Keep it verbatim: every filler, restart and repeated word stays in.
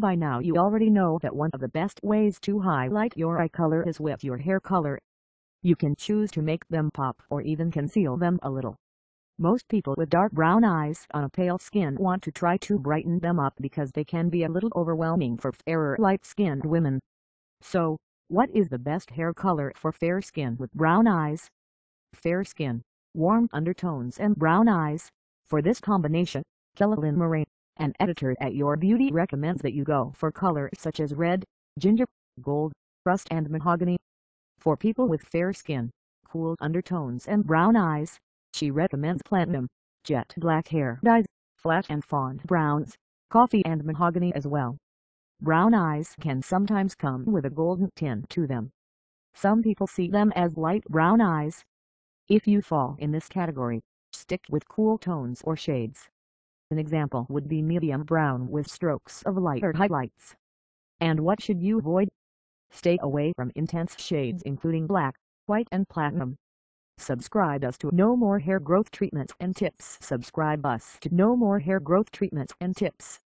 by now you already know that one of the best ways to highlight your eye color is with your hair color. You can choose to make them pop or even conceal them a little. Most people with dark brown eyes on a pale skin want to try to brighten them up because they can be a little overwhelming for fairer light-skinned women. So, what is the best hair color for fair skin with brown eyes? Fair skin, warm undertones and brown eyes. For this combination, Kellalyn Moraine, an editor at Your Beauty, recommends that you go for colors such as red, ginger, gold, rust and mahogany. For people with fair skin, cool undertones and brown eyes, she recommends platinum, jet black hair dyes, flat and fawn browns, coffee and mahogany as well. Brown eyes can sometimes come with a golden tint to them. Some people see them as light brown eyes. If you fall in this category, stick with cool tones or shades. An example would be medium brown with strokes of lighter highlights. And what should you avoid? Stay away from intense shades including black, white and platinum. Subscribe us to know more hair growth treatments and tips. Subscribe us to know more hair growth treatments and tips.